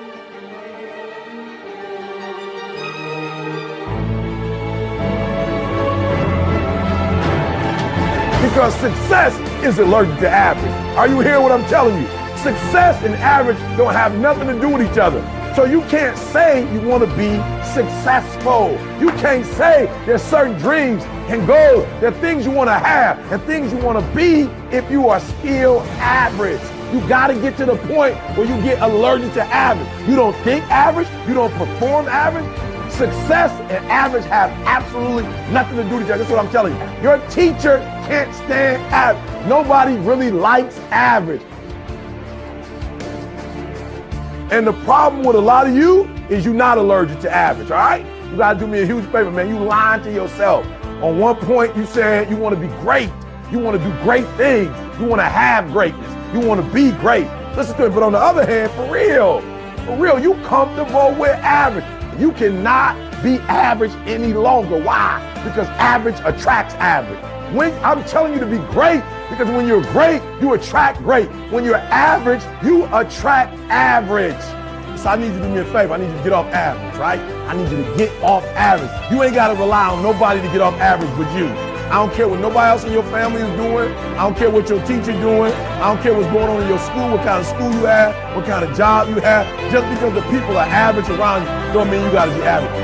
Speaker 12: Because success is allergic to average. Are you hearing what I'm telling you? Success and average don't have nothing to do with each other. So you can't say you want to be successful. You can't say there's certain dreams and goals. There are things you want to have and things you want to be if you are still average. You got to get to the point where you get allergic to average. You don't think average. You don't perform average. Success and average have absolutely nothing to do with each other. That's what I'm telling you. Your teacher can't stand average. Nobody really likes average. And the problem with a lot of you is you're not allergic to average, all right? You gotta do me a huge favor, man. You lying to yourself. On one point, you said you want to be great. You want to do great things. You want to have greatness. You want to be great. Listen to it. But on the other hand, for real, you comfortable with average. You cannot be average any longer. Why? Because average attracts average. When I'm telling you to be great, because when you're great, you attract great. When you're average, you attract average. So I need you to do me a favor. I need you to get off average, right? I need you to get off average. You ain't got to rely on nobody to get off average but you. I don't care what nobody else in your family is doing. I don't care what your teacher's doing. I don't care what's going on in your school, what kind of school you have, what kind of job you have. Just because the people are average around you don't mean you got to be average.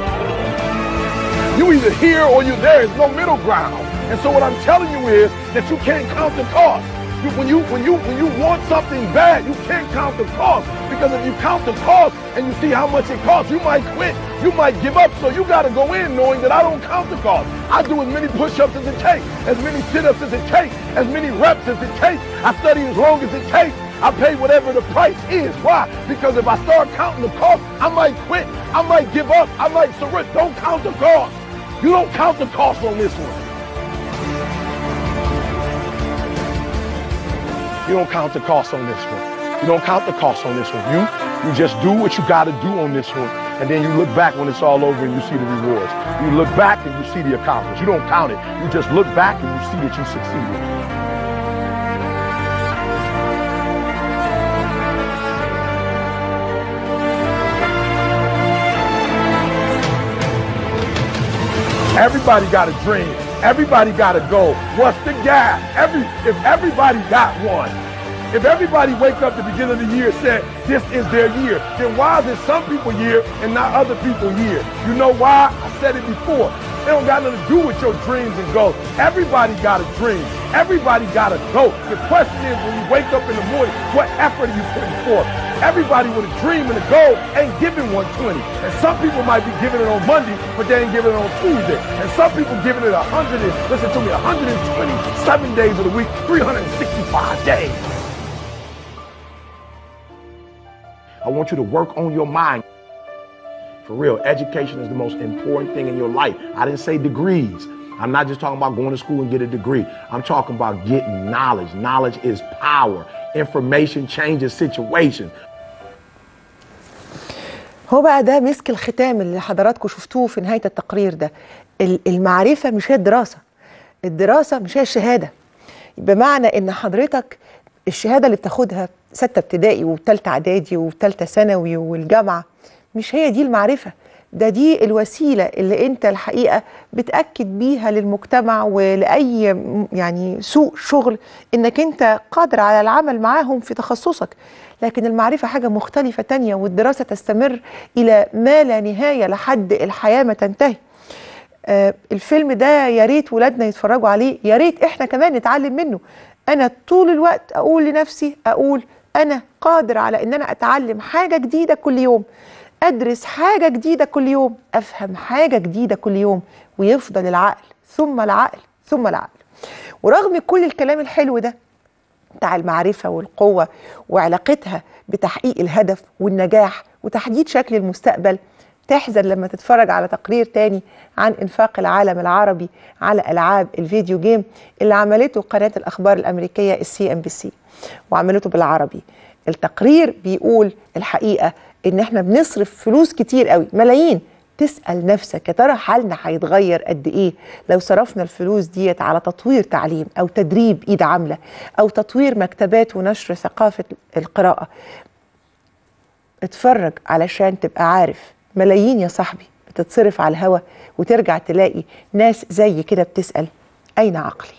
Speaker 12: You either here or you're there. There's no middle ground. And so what I'm telling you is that you can't count the cost. When you want something bad, you can't count the cost. Because if you count the cost and you see how much it costs, you might quit. You might give up. So you got to go in knowing that I don't count the cost. I do as many push-ups as it takes, as many sit-ups as it takes, as many reps as it takes. I study as long as it takes. I pay whatever the price is. Why? Because if I start counting the cost, I might quit. I might give up. I might surrender. Don't count the cost. You don't count the cost on this one. You don't count the cost on this one. You don't count the cost on this one. You just do what you got to do on this one. And then you look back when it's all over and you see the rewards. You look back and you see the accomplishments. You don't count it. You just look back and you see that you succeeded. Everybody got a dream. Everybody got a goal. What's the gap? If everybody got one, if everybody wake up at the beginning of the year and said this is their year, then why is it some people's year and not other people's year? You know why? I said it before. It don't got nothing to do with your dreams and goals. Everybody got a dream. Everybody got a goal. The question is, when you wake up in the morning, what effort are you putting forth? Everybody with a dream and a goal ain't giving 120. And some people might be giving it on Monday, but they ain't giving it on Tuesday. And some people giving it 127 days of the week, 365 days. I want you to work on your mind. For real, education is the most important thing in your life. I didn't say degrees. I'm not just talking about going to school and get a degree. I'm talking about getting knowledge. Knowledge is power. Information changes situations.
Speaker 1: هو بقى ده مسك الختام اللي حضراتكم شفتوه في نهاية التقرير ده. المعرفة مش هي الدراسة. الدراسة مش هي الشهادة، بمعنى ان حضرتك الشهادة اللي بتاخدها 6 ابتدائي وثالثه اعدادي وثالثه ثانوي والجامعة مش هي دي المعرفة، دي الوسيلة اللي انت الحقيقة بتأكد بيها للمجتمع ولأي يعني سوق شغل انك انت قادر على العمل معاهم في تخصصك. لكن المعرفة حاجة مختلفة تانية، والدراسة تستمر إلى ما لا نهاية لحد الحياة ما تنتهي. الفيلم ده يا ريت ولادنا يتفرجوا عليه، يا ريت احنا كمان نتعلم منه. انا طول الوقت اقول لنفسي، اقول انا قادر على ان انا اتعلم حاجة جديدة كل يوم، ادرس حاجة جديدة كل يوم، افهم حاجة جديدة كل يوم، ويفضل العقل ثم العقل ثم العقل. ورغم كل الكلام الحلو ده بتاع المعرفة والقوة وعلاقتها بتحقيق الهدف والنجاح وتحديد شكل المستقبل، تحزن لما تتفرج على تقرير تاني عن إنفاق العالم العربي على ألعاب الفيديو جيم اللي عملته قناة الأخبار الأمريكية CNBC وعملته بالعربي. التقرير بيقول الحقيقة إن احنا بنصرف فلوس كتير قوي، ملايين. تسأل نفسك يا ترى حالنا هيتغير قد إيه لو صرفنا الفلوس ديت على تطوير تعليم أو تدريب إيد عاملة أو تطوير مكتبات ونشر ثقافة القراءة. اتفرج علشان تبقى عارف ملايين يا صاحبي بتتصرف على الهوا، وترجع تلاقي ناس زي كده بتسأل أين عقلي؟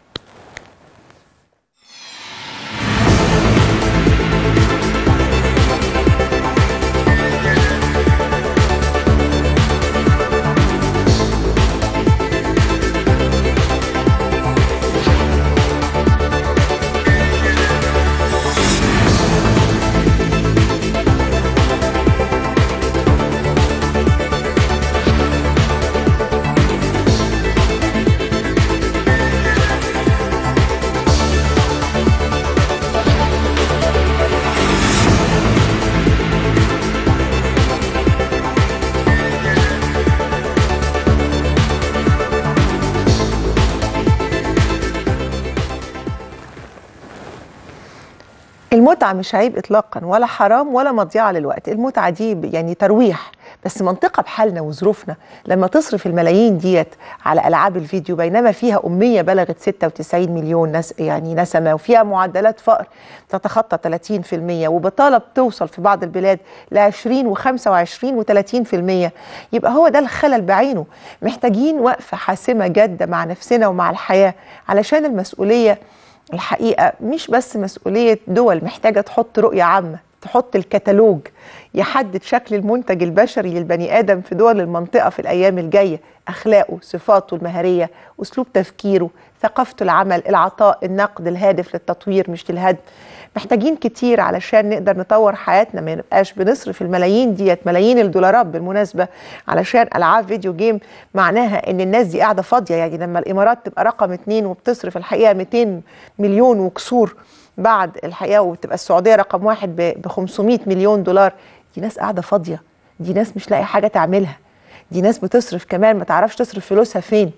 Speaker 1: المتعة مش عيب إطلاقا ولا حرام ولا مضيعة للوقت. المتعة دي يعني ترويح، بس منطقة بحالنا وظروفنا لما تصرف الملايين ديت على ألعاب الفيديو بينما فيها أمية بلغت 96 مليون يعني نسمة، وفيها معدلات فقر تتخطى 30%، وبطالة بتوصل في بعض البلاد ل 20 و25 و30%، يبقى هو ده الخلل بعينه. محتاجين وقفة حاسمة جادة مع نفسنا ومع الحياة، علشان المسؤولية الحقيقة مش بس مسؤولية دول، محتاجة تحط رؤية عامة، تحط الكتالوج يحدد شكل المنتج البشري للبني آدم في دول المنطقة في الأيام الجاية، أخلاقه، صفاته المهرية، أسلوب تفكيره، ثقافته العمل، العطاء، النقد الهادف للتطوير مش للهدم. محتاجين كتير علشان نقدر نطور حياتنا، ما نبقاش بنصرف الملايين ديت، ملايين الدولارات بالمناسبة، علشان ألعاب فيديو جيم. معناها ان الناس دي قاعدة فاضية. يعني لما الإمارات تبقى رقم 2 وبتصرف الحقيقة 200 مليون وكسور بعد الحقيقة، وتبقى السعودية رقم 1 ب 500 مليون دولار، دي ناس قاعدة فاضية، دي ناس مش لاقي حاجة تعملها، دي ناس بتصرف كمان ما تعرفش تصرف فلوسها فين.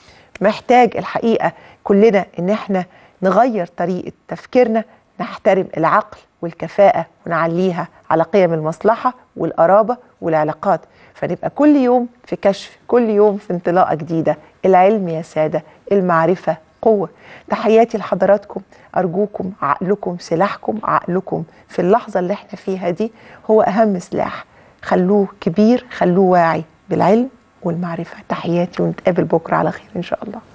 Speaker 1: محتاج الحقيقة كلنا ان احنا نغير طريقة تفكيرنا، نحترم العقل والكفاءة ونعليها على قيم المصلحة والقرابة والعلاقات، فنبقى كل يوم في كشف، كل يوم في انطلاقة جديدة. العلم يا سادة، المعرفة قوة. تحياتي لحضراتكم، أرجوكم عقلكم سلاحكم، عقلكم في اللحظة اللي احنا فيها دي هو أهم سلاح، خلوه كبير، خلوه واعي بالعلم والمعرفة. تحياتي، ونتقابل بكرة على خير إن شاء الله.